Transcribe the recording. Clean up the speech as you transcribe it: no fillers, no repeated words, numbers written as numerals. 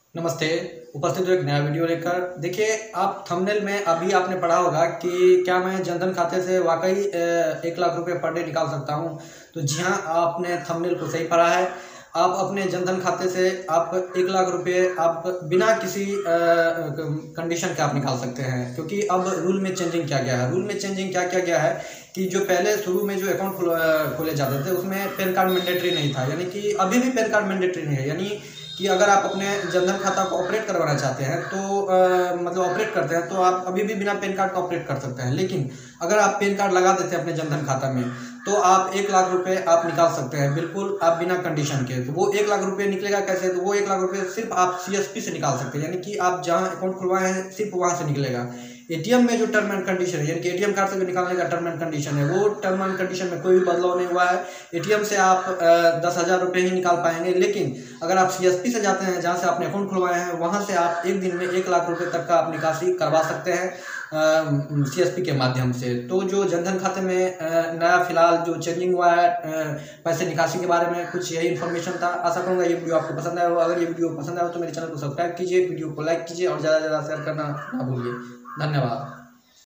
नमस्ते। उपस्थित हूँ एक नया वीडियो लेकर। देखिए, आप थंबनेल में अभी आपने पढ़ा होगा कि क्या मैं जनधन खाते से वाकई 1 लाख रुपए पर डे निकाल सकता हूँ। तो जी हाँ, आपने थंबनेल को सही पढ़ा है। आप अपने जनधन खाते से आप 1 लाख रुपए आप बिना किसी कंडीशन के आप निकाल सकते हैं, क्योंकि अब रूल में चेंजिंग क्या गया है। रूल में चेंजिंग क्या क्या गया है कि जो पहले शुरू में जो अकाउंट खोले जाते थे उसमें पैन कार्ड मैंडेटरी नहीं था, यानी कि अभी भी पैन कार्ड मैंडेटरी नहीं है। यानी कि अगर आप अपने जनधन खाता को ऑपरेट करवाना चाहते हैं तो मतलब ऑपरेट करते हैं तो आप अभी भी बिना पैन कार्ड का ऑपरेट कर सकते हैं। लेकिन अगर आप पैन कार्ड लगा देते हैं अपने जनधन खाता में तो आप 1 लाख रुपए आप निकाल सकते हैं, बिल्कुल आप बिना कंडीशन के। तो वो 1 लाख रुपए निकलेगा कैसे? तो वो 1 लाख रुपए सिर्फ आप सीएसपी से निकाल सकते हैं, यानी कि आप जहां अकाउंट खुलवाए हैं सिर्फ वहां से निकलेगा। एटीएम में जो टर्म एंड कंडीशन है, यानी कि एटीएम कार्ड से भी निकालने का टर्म एंड कंडीशन है, वो टर्म एंड कंडीशन में कोई भी बदलाव नहीं हुआ है। एटीएम से आप 10,000 रुपये ही निकाल पाएंगे। लेकिन अगर आप सीएसपी से जाते हैं, जहां से आपने अकाउंट खुलवाए हैं, वहां से आप एक दिन में 1 लाख रुपए तक का आप निकासी करवा सकते हैं सीएसपी के माध्यम से। तो जो जनधन खाते में नया फिलहाल जो चेंजिंग हुआ है पैसे निकासी के बारे में, कुछ यही इन्फॉर्मेशन था। आशा करूंगा ये वीडियो आपको पसंद आया हो। अगर ये वीडियो पसंद आया हो तो मेरे चैनल को सब्सक्राइब कीजिए, वीडियो को लाइक कीजिए और ज़्यादा से ज़्यादा शेयर करना ना भूलिए। धन्यवाद।